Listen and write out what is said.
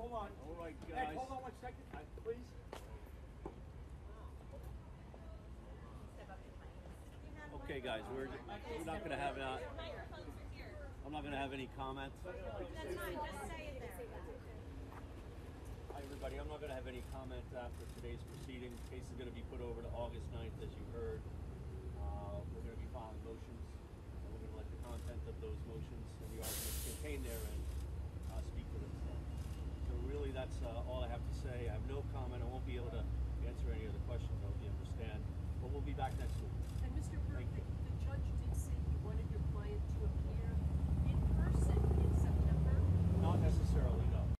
hold on. All right, guys. Ed, hold on 1 second, please. Okay, guys, we're not going to have I'm not going to have any comments. That's fine, just say it there. Hi, everybody. I'm not going to have any comments after today's proceedings. The case is going to be put over to August 9th, as you heard.